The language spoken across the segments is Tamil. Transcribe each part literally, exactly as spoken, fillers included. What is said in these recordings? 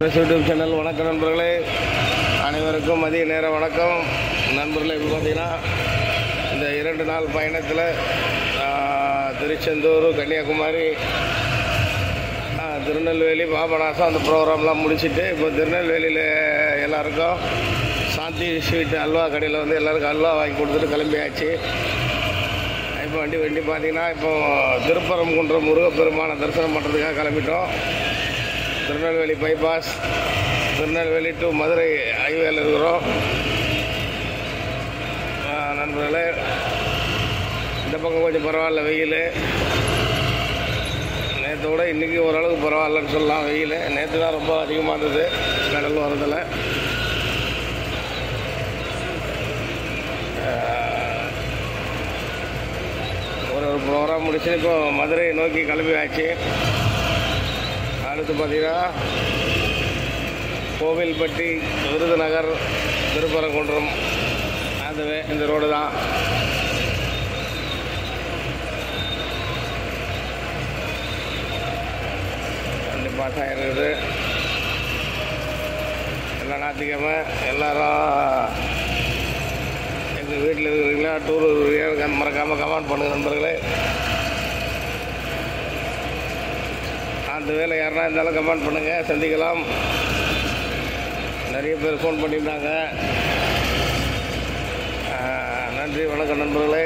YouTube channel. வணக்கம் நண்பர்களே, அனைவருக்கும் மதிய நேர வணக்கம் நண்பர்களே. இப்போ பார்த்தீங்கன்னா இந்த இரண்டு நாள் பயணத்தில் திருச்செந்தூர், கன்னியாகுமரி, திருநெல்வேலி, பாபநாசம் அந்த ப்ரோக்ராம்லாம் முடிச்சுட்டு இப்போ திருநெல்வேலியில் எல்லாருக்கும் சாந்தி ஸ்வீட் அல்வா கடையில் வந்து எல்லாருக்கும் அல்வா வாங்கி கொடுத்துட்டு கிளம்பியாச்சு. இப்போ வண்டி வண்டி பார்த்தீங்கன்னா இப்போ திருப்பரங்குன்றம் முருகப்பெருமானை தரிசனம் பண்ணுறதுக்காக கிளம்பிட்டோம். திருநெல்வேலி பைபாஸ், திருநெல்வேலி டு மதுரை ஹைவேல இருக்கிறோம் நண்பர்களே. இந்த பக்கம் கொஞ்சம் பரவாயில்ல வெயில், நேற்று விட இன்றைக்கி ஓரளவுக்கு பரவாயில்லன்னு சொல்லலாம். வெயில் நேற்று தான் ரொம்ப அதிகமாக இருந்தது கடல் வரதில். ஒரு ஒரு ப்ரோக்ராம் முடிச்சு இப்போ மதுரை நோக்கி கிளம்பி ஆச்சு. அடுத்து பார்த்தீங்கன்னா கோவில்பட்டி, விருதுநகர், திருப்பரங்குன்றம் அந்த இந்த ரோடு தான். வண்டி பாஸ் ஆகிருக்குது. எல்லா ஞாயிற்றுக்கிழமை எல்லாரும் எங்கள் வீட்டில் இருக்கிறீங்களா, டூர் இருக்கிறீங்க மறக்காமல் கமெண்ட் பண்ணுங்கள் நண்பர்களே. அந்த வேலை யாருன்னா இருந்தாலும் கமெண்ட் பண்ணுங்கள், சந்திக்கலாம். நிறைய பேர் ஃபோன் பண்ணியிருந்தாங்க. நன்றி, வணக்கம் நண்பர்களே.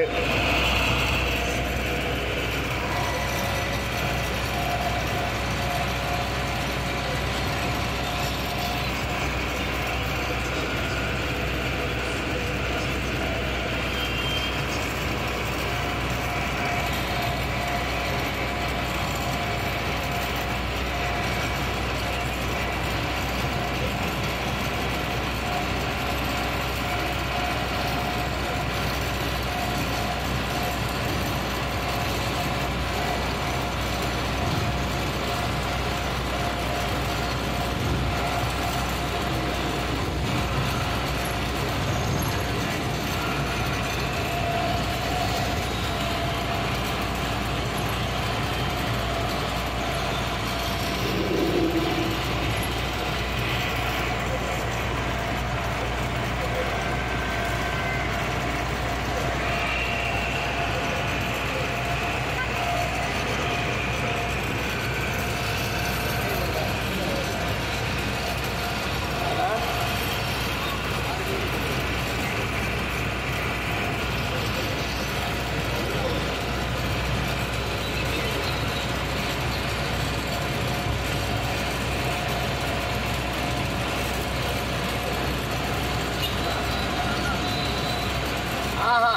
ஆஹா,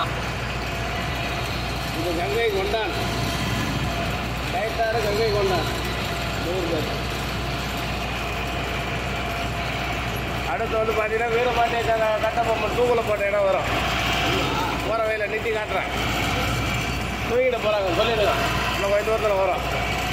இது கங்கை கொண்டான், டைட்டாரு கங்கை கொண்டான். அடுத்து வந்து பார்த்தீங்கன்னா வீரபாண்டிய கட்டபொம்மன் தூக்குல போட்ட இடம் வரும். போகிற வயலில் நிறுத்தி காட்டுறேன். தூக்கிட்டு போகிறாங்க சொல்லிடுங்க, இன்னும் கொஞ்சம் தூரத்தில் வரும்.